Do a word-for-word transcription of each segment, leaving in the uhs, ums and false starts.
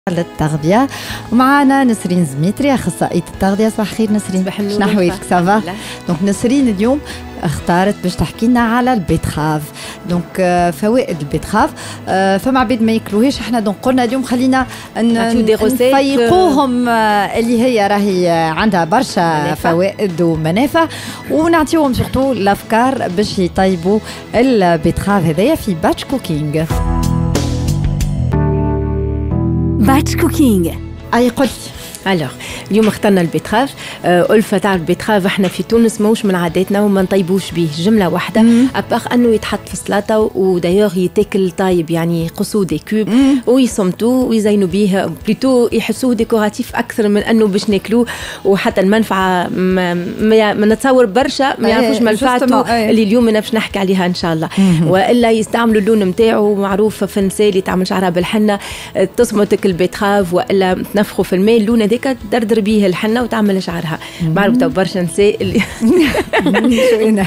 للتغذية ومعنا نسرين زميتري أخصائية التغذية. صباح الخير نسرين، شنو أحوالك؟ سافا؟ دونك نسرين اليوم اختارت باش تحكي لنا على البيتخاف، دونك فوائد البيتخاف. فما عباد ما ياكلوهاش، احنا دونك قلنا اليوم خلينا نفيقوهم اللي هي راهي عندها برشا فوائد ومنافع، ونعطيوهم سورتو الافكار باش يطيبوا البيتخاف هذايا في باتش كوكينغ. باتش كوكينغ. اي قلت الوغ اليوم اخترنا البيتخاف. آه ألفة تعرف البيتخاف احنا في تونس موش من عاداتنا وما نطيبوش به جمله واحده، اباغ انه يتحط في السلطه ودايوغ يتاكل طايب، يعني يقصوه دي كوب ويصمتوه ويزينوا به، بلوتو يحسوه ديكوراتيف اكثر من انه باش ناكلوه. وحتى المنفعه ما, ما, ما نتصور برشا ما يعرفوش منفعته اللي اليوم انا باش نحكي عليها ان شاء الله. والا يستعملوا اللون نتاعو، معروف في النساء اللي تعمل شعرها بالحنه تصمتك البيتخاف والا تنفخوا في الماء، اللون هذاك تدردر به الحنه وتعمل شعرها. معروف تو برشا نساء اللي انا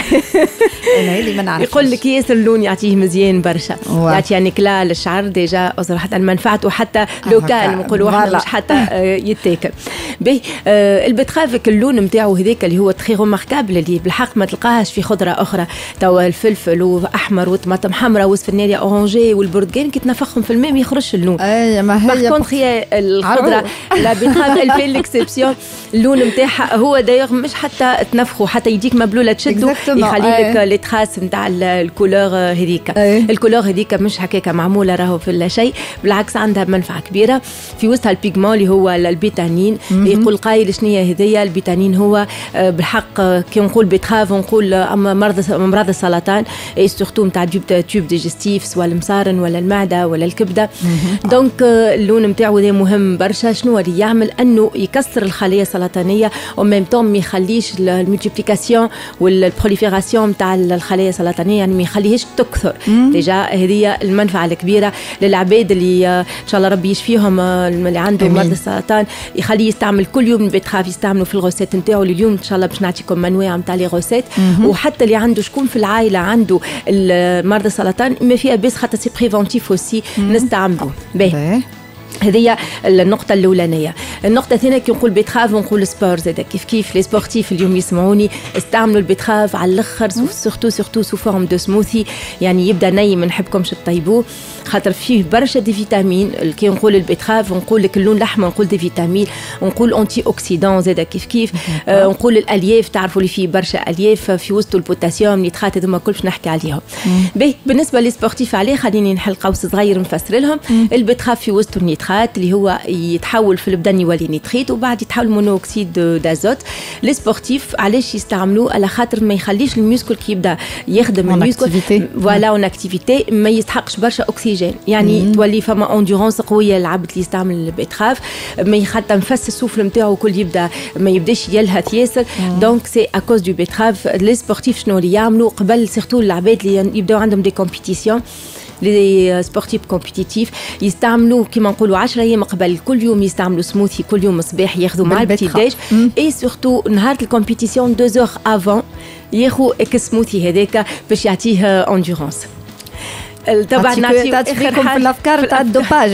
اللي ما نعرفش يقول لك ياسر اللون يعطيه مزيان برشا، يعطي يعني كلا للشعر ديجا صراحه منفعته حتى لو كان نقولوا احنا مش حتى يتاكل به. البيتخاف اللون نتاعو هذاك اللي هو تخي روماركابل، اللي بالحق ما تلقاهاش في خضره اخرى. تو الفلفل واحمر وطماطم حمراء وسفناريا اورانجي والبرتقال كي تنفخهم في الماء ما يخرجش اللون. اي ما هي باغ هي الخضره لا بيتخاف الفي ليكسيبسيون اللون نتاعها هو دايوغ مش حتى تنفخه، حتى يديك مبلوله تشدو يخلي لك لي تراس نتاع الكولور هذيك. الكولور هذيك مش هكاك معموله راهو في لا شيء، بالعكس عندها منفعه كبيره. في وسطها البيغمون اللي هو البيتانين. يقول قايل شنو هي هذيا البيتانين؟ هو بالحق كي نقول بيتخاف نقول مرض امراض السرطان، اي سورتو نتاع تيوب ديجستيف، سواء المصارن ولا المعده ولا الكبده. دونك اللون نتاعو هذا مهم برشا. شنو اللي يعمل؟ انه يكسر الخلايا السرطانيه وميم طون ما يخليش المولتيبليكاسيون والبروليفيراسيون نتاع الخلايا السرطانيه، يعني ما يخليهاش تكثر. ديجا هذه المنفعه الكبيره للعباد اللي ان شاء الله ربي يشفيهم اللي عندهم مرض السرطان، يخليه يستعمل كل يوم البيتخاف، يستعملوا في الغوسيت نتاعو. اليوم ان شاء الله باش نعطيكم انواع نتاع لي غوسيت. وحتى اللي عنده شكون في العائله عنده مرض السرطان ما فيها بس خاطر سي بريفونتيف اوسي نستعملوه. باهي هذه النقطة الأولانية. النقطة الثانية كي نقول بيتخاف ونقول سبور زادا كيف كيف لي سبورتيف اليوم يسمعوني استعملوا البيتخاف على الآخر، سورتو سورتو سو فورم دو سموثي، يعني يبدا ني ما نحبكمش تطيبوه خاطر فيه برشا دي فيتامين. كي نقول البيتخاف نقول لك اللون الأحمر، نقول دي فيتامين، نقول أنتي أوكسيدون زادا كيف كيف. آه نقول الألياف، تعرفوا اللي فيه برشا ألياف في وسط البوتاسيوم النيترات، هذوما كلش نحكي عليهم. باهي بالنسبة لي سبورتيف عليه خليني نحل قوس صغير نفسر لهم. البيتخاف في وسط النيترات اللي هو يتحول في البدن يولي نيتريت وبعد يتحول مونوكسيد دازوت. لي سبورتيف علاش يستعملوه؟ على خاطر ما يخليش الميوسكل كي يبدا يخدم الميوسكل فوالا اون اكتيفيتي ما يستحقش برشا اكسجين، يعني مم. تولي فما اندورونس قويه العبد اللي يستعمل البيتخاف، ما حتى نفس السفل نتاعو كل يبدا ما يبداش يلهث ياسر. دونك سي اكوز دو بيتخاف. لي سبورتيف شنو اللي يعملوا قبل سيرتو العباد اللي يبداو عندهم دي كومبيتيسيون، لي سبورتيف كومبيتيتيف يستعملوا كيما نقولوا عشرة ايام قبل كل يوم يستعملوا سموثي كل يوم صباح ياخذوا مع البتي ديج، اي سورتو نهار الكومبيتيسيون دو زور افون ياخذوا اك سموثي هذاك باش يعطيه اندورانس. طبعا نعطيكم في الافكار تاع الدوباج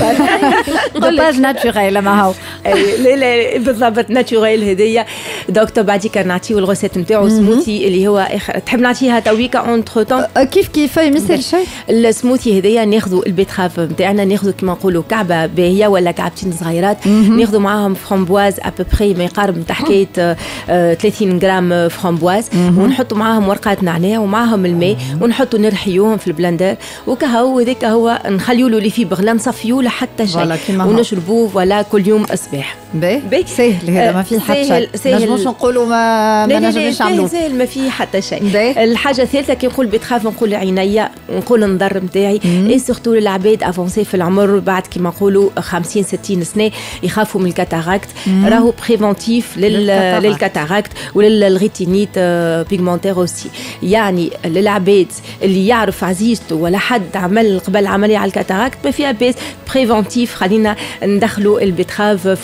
دوباج ناتشوريل ما هو لا لا بالضبط ناتشوريل هذيا. دكتور بعديك نعطيو الغوسيت نتاعو سموثي اللي هو تحب نعطيها تويكا اونتر طون كيف كيف يمثل شيء. السموثي هذيا ناخذوا البيتخاف نتاعنا، ناخذوا كما نقولوا كعبه باهيه ولا كعبتين صغيرات، ناخذوا معاهم فramboise ابوبري ما يقارب نتاع حكايه ثلاثين غرام فramboise، ونحطوا معاهم ورقات نعناع ومعاهم الماء ونحطوا نرحيوهم في البلندر وكهو هذاك هو نخليوا له لي فيبر لا نصفيوه لحتى شيء ونشربوه ولا كل يوم الصباح. باهي سهل هذا ما فيه حتى شيء، نجموش نقولوا ما ما نجموش نعملوه سهل ما فيه حتى شيء. الحاجه الثالثه كي نقول بتخاف نقول عينيا نقول النظر نتاعي، اي سورتو للعباد افونسي في العمر بعد كيما نقولوا خمسين ستين سنه يخافوا من الكاتاراكت، راهو بريفونتيف للكاتاراكت وللغيتينيت بيغمونتير اوسي. يعني للعباد اللي يعرف عزيزته ولا حد عمل قبل عمليه على الكاتاراكت ما فيها بس بريفونتيف، خلينا ندخلوا البيتخاف في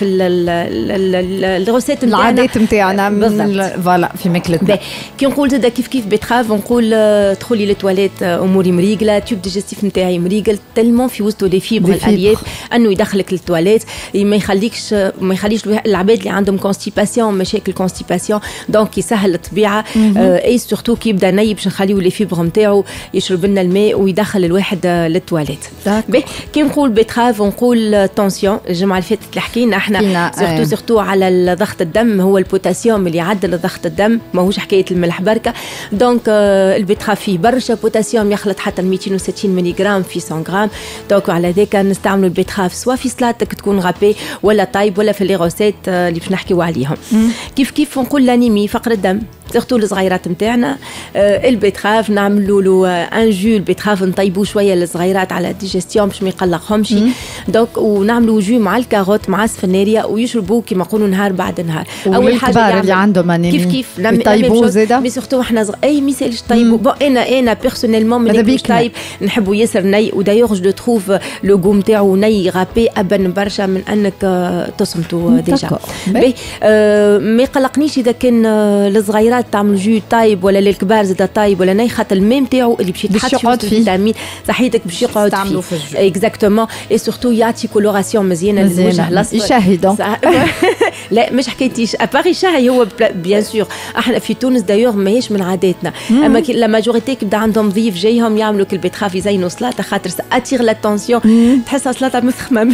الغوسيت نتاعنا العادات نتاعنا فوالا في ماكلتنا. كي نقول زاد كيف كيف بيتخاف نقول دخولي للتواليت اموري مريقله، تيوب ديجستيف نتاعي مريقل تلمون في وسطه لي فيبر الالياف انه يدخلك للتواليت، ما يخليكش ما يخليش العباد اللي عندهم كونستيباسيون مشاكل كونستيباسيون دونك يسهل الطبيعه. اي سورتو كي يبدا ني باش نخليو لي فيبر نتاعو يشرب لنا الماء ويدخل الواحد للتواليت. كي نقول بيتخاف نقول تونسيون، الجمعه اللي فاتت اللي حكينا احنا سورتو سورتو على ضغط الدم، هو البوتاسيوم اللي يعدل ضغط الدم ماهوش حكايه الملح بركه. دونك البيتخاف فيه برشا بوتاسيوم يخلط حتى مئتين وستين ملي جرام في مئة غرام، دونك على ذاك نستعملوا البيتخاف سواء في سلاتك تكون غابي ولا طايب ولا في لي روسيت اللي باش نحكيو عليهم. كيف كيف نقول لانيمي فقر الدم سورتو الصغيرات نتاعنا، آه البيتخاف نعملوا له ان جو البيتخاف نطيبوه شويه للصغيرات على الديجستيون باش ما يقلقهمش، دونك ونعملوا جو مع الكاروت مع السفناريا ويشربوه كما نقولوا نهار بعد نهار. اول حاجه اللي عندهم انيمي كيف كيف يطيبوه زاده، مي سورتو احنا زغ... اي ميسالش طيبوا. بون انا انا بيرسونيلمون من طيب نحبوا ياسر ني، ودايوغ جو تروف لو غو نتاعو ني غابي ابن برشا من انك تصمتوا ديجا. آه ما يقلقنيش اذا كان الصغيرات تعمل جو طايب ولا للكبار زاد طايب ولا ني، خاطر الماء نتاعو اللي باش يتحط فيه الفيتامين صحيتك باش يقعد فيه اكزاكتومون. اي سورتو يعطي كولوراسيون مزيانه للوجه الاصفر يشهي. دونك لا مش حكايتيش اباري شهي هو بيان سور احنا في تونس دايوغ ماهيش من عاداتنا، اما لا ماجوريتي كيبدا عندهم ضيف جايهم يعملوا كالبيتخاف يزينوا سلاطه خاطر اتيغ لاتونسيون، تحسها سلاطه مسخمه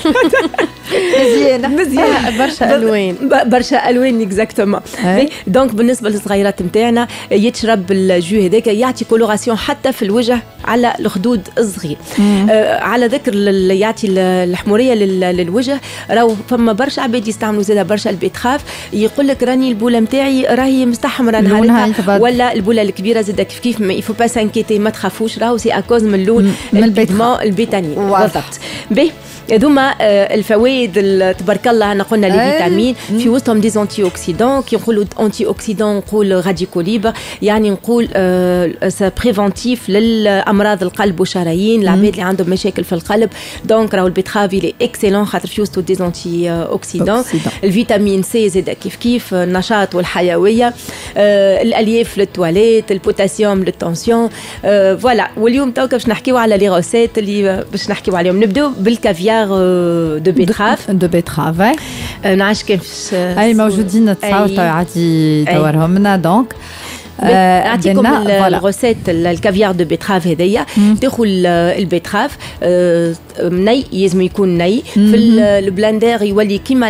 مزيانه مزيانه برشا الوان برشا الوان اكزاكتومون. دونك بالنسبه للصغيرات نتاعنا يتشرب الجو هذاك يعطي كولوراسيون حتى في الوجه على الخدود الصغير. آه على ذكر يعطي الحموريه للوجه، راهو فما برشا عباد يستعملوا زاده برشا البيتخاف، يقول لك راني البوله نتاعي راهي مستحمره نهارتها ولا البوله الكبيره زاده كيف كيف ما يفو با سانكيتي ما تخافوش، راهو سي اكوز من اللون البيتمون البيتانين بالضبط. باهي هذوما الفوائد تبارك الله. انا قلنا لي فيتامين في وسطهم دي انتي اوكسيدون، كي نقولوا انتي اوكسيدون نقول راديكو ليبر، يعني نقول سا بريفونتيف للامراض القلب والشرايين، العباد اللي عندهم مشاكل في القلب. دونك راهو البيتخاف لي اكسيلون خاطر في وسطو دي انتي اوكسيدون. الفيتامين سي زاد كيف كيف النشاط والحيويه، الالياف للتواليت، البوتاسيوم للتونسيون. فوالا واليوم توك باش نحكيو على لي روسيت اللي باش نحكيو عليهم. نبداو بالكافيار دو بيتراف دو بيتراف نعرفش كيفاش اي موجودين تصاوت عادي دورهم لنا. دونك نعطيكم الغوسيت الكافيار دو بيتراف هذيا. تاخذ البيتراف ني، لازم يكون ني في البلاندير يولي كيما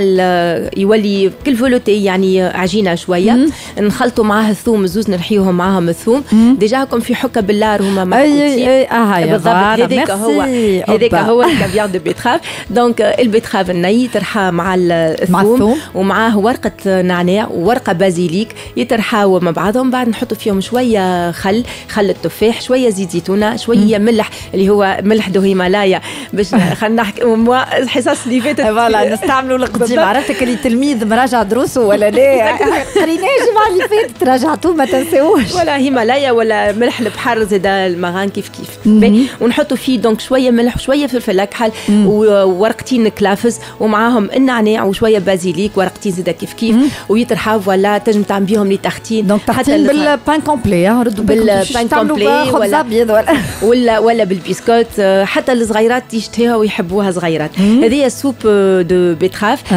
يولي كل فولوتي يعني عجينه شويه، نخلطوا معاه الثوم الزوز نرحيوهم معاهم الثوم ديجا كم في حكه باللار هما محطوطين بالضبط. هذاك هو هذاك هو الكافيار دو بيتراف. دونك البيتراف الني ترحى مع الثوم ومعاه ورقه نعناع وورقه بازيليك يترحاو مع بعضهم، بعد نحطوا فيهم شويه خل خل التفاح، شويه زيت زيتونه، شويه ملح اللي هو ملح دو هيمالايا باش خلينا نحكي الحصص اللي فاتت فوالا نستعملوا القديم. عرفتك اللي تلميذ مراجع دروسه ولا لا قريناه الجمعه اللي فاتت راجعتوه ما تنساوش، ولا هيمالايا ولا ملح البحر زاد المغان كيف كيف. ونحطوا فيه دونك شويه ملح وشويه فلفل اكحل وورقتين كلافز ومعاهم النعناع وشويه بازيليك ورقتين زاد كيف كيف ويترحاو. فوالا تنجم تعمل بهم لي تارتين. دونك تارتين بالبان كومبلي، ردوا بالبان كومبلي ولا ولا ولا بالبسكوت. حتى الصغيرات يشتهيها ويحبوها صغيرات. هذه سوب دو بيتراف،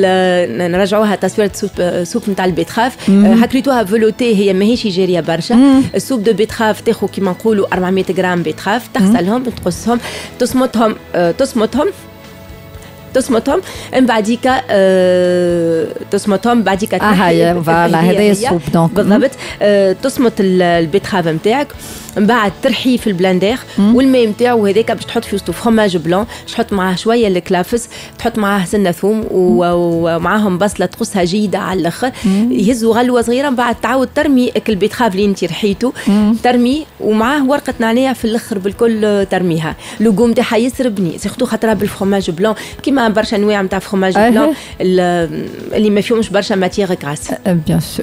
نرجعوها تصويره سوب سوب نتاع البيتراف. هكريتوها فولوتي، هي ماهيش جاريه برشا. السوب دو بيتراف تاخذ كيما نقولوا أربعمائة غرام بيتراف، تغسلهم تقصهم تصمتهم تصمتهم تصمتهم من بعديك أه تصمتهم بعديك اه هاي فوالا هذا السوب. دونك بالضبط أه تصمت البيتراف نتاعك، من بعد ترحيه في البلاندير والماء نتاعو هذاك باش تحط فيه وسط فرماج بلون، تحط معاه شويه الكلافس، تحط معاه سنه ثوم ومعاهم بصله تقصها جيده على الاخر، يهزوا غلوه صغيره. من بعد تعاود ترمي البيتراف اللي انت رحيته ترمي ومعاه ورقه نعناع في الاخر بالكل ترميها. لوغوم تاعها يسربني سيرتو خاطرها بالفرماج بلون، كيما برشا انواع نتاع فرماج بلون اللي ما فيهمش برشا ماتيغ غراس بيان سور.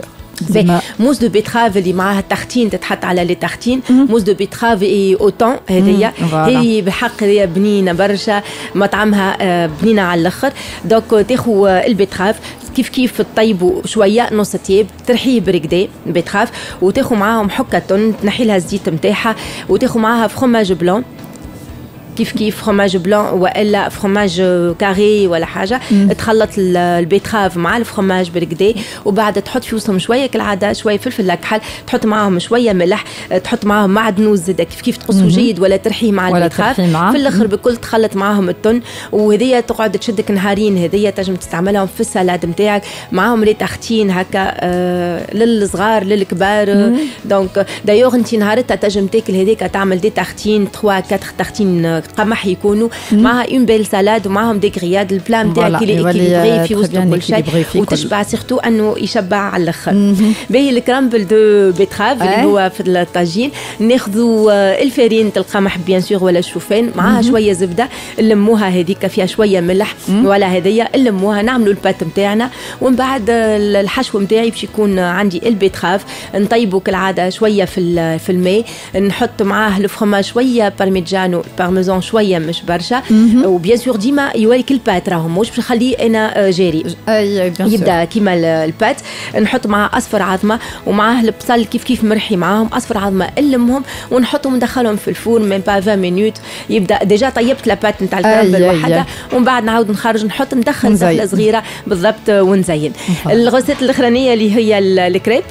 موس دو بيتراف اللي معاها التختين تتحط على لي تختين. موس دو بيتراف اي اوتون هذيا هذه بالحق هذيا بنينه برشا مطعمها بنينه على الاخر. دونك تاخذ البيتراف كيف كيف تطيبوا شويه نص تياب ترحيه بريكدي بيتراف وتاخذ معاهم حكه تن تنحي لها الزيت نتاعها وتاخذ معاها فروماج بلون كيف كيف فروماج بلون والا فروماج كاري ولا حاجه. مم. تخلط البيتراف مع الفروماج بركدي وبعد تحط في وسطهم شويه كالعاده شويه فلفل اكحل تحط معاهم شويه ملح تحط معاهم معدنوس زاده كيف كيف تقصوا جيد ولا ترحيه مع البيتراف في الاخر بكل تخلط معاهم التن وهذيا تقعد تشدك نهارين. هذيا تنجم تستعملهم في السلاد نتاعك معاهم لي تختين هكا آه للصغار للكبار. دونك دايوغ انت نهارتها تنجم تاكل هذيك تعمل دي تختين ثلاثة أربعة تختين قمح يكونوا معها اون بيل سالاد ومعهم دي غرياد البلان نتاعك اللي اكيليبري في وسط كل شيء وتشبع سيرتو انه يشبع على الاخر. باهي الكرامبل دو بيتراف اللي هو في الطاجين ناخذوا الفرين القمح بيان سور ولا الشوفان معها شويه زبده نلموها هذيك فيها شويه ملح ولا هذيا نلموها نعملوا البات نتاعنا ومن بعد الحشو نتاعي باش يكون عندي البيتراف نطيبه كالعاده شويه في في الماء نحط معاه الفرماج شويه بارميجانو بارميزان شويه مش برشا وبيان سور ديما يوريك البات راهم مش باش نخليه انا جاري يبدا كيما البات. نحط معاه اصفر عظمه ومعاه البصل كيف كيف مرحي معاهم اصفر عظمه نلمهم ونحطهم ندخلهم في الفرن من با عشرين مينوت يبدا ديجا طيبت لابات نتاع الكرامبل وحده ومن بعد نعاود نخرج نحط ندخل سفله صغيره بالضبط ونزين. الغوسيت الاخرانيه اللي هي الكريب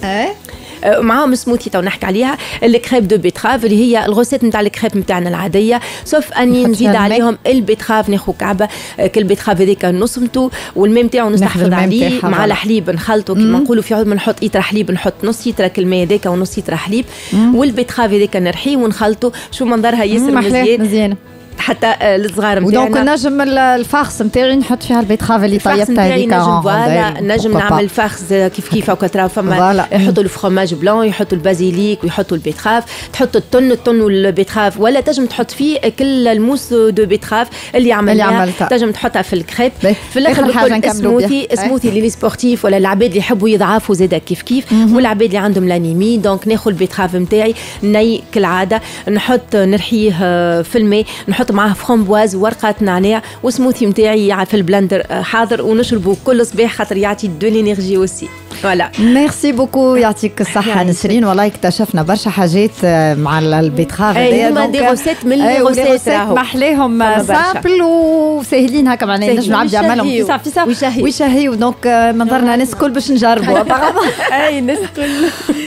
معاهم سموثي تو نحكي عليها الكريب دو بيتراف اللي هي الغوسيت نتاع الكريب نتاعنا العاديه سوف اني نزيد عليهم البيتراف ناخذ كعبه كل بيتراف هذيك نصمتو والماء نتاعو نستحفظ عليه مع الحليب نخلطو كيما نقولوا في عود نحط لتر حليب نحط نص لتر الماء هذاك ونص لتر حليب والبيتراف هذيك نرحيه ونخلطو شو منظرها ياسر مزيان حتى الصغار نتاعنا. ودونك نجم الفاخس نتاعي نحط فيها البيتراف اللي طيبتها هذيك نجم فوالا نجم نعمل فاخس كيف كيف هكا تراو فما يحطوا الفرماج بلون يحطوا البازيليك ويحطوا البيتراف تحط التن التن والبيتراف ولا تنجم تحط فيه كل الموس دو بيتراف اللي عملناها تنجم تحطها في الكريب في الاخر بكل سموثي سموثي لي سبورتيف ولا العباد اللي يحبوا يضعفوا زاده كيف كيف والعباد اللي عندهم لانيمي. دونك ناخذ البيتراف نتاعي ني كالعاده نحط نرحيه في الماء نحط معاه فرومبواز وورقات نعناع وسموثي نتاعي في البلندر حاضر ونشربه كل صباح خاطر يعطي دو لينيرجي وسي. فوالا ميرسي بوكو يعطيك الصحه نسرين والله اكتشفنا برشا حاجات مع البيتراف هذايا هما دي غوسيت من لي غوسيت راهو محليهم سامبل وساهلين هكا معناها نجم العبد يعملهم فيسا فيسا ويشهيو. دونك منظرنا ناس الكل باش نجربوا اي الناس الكل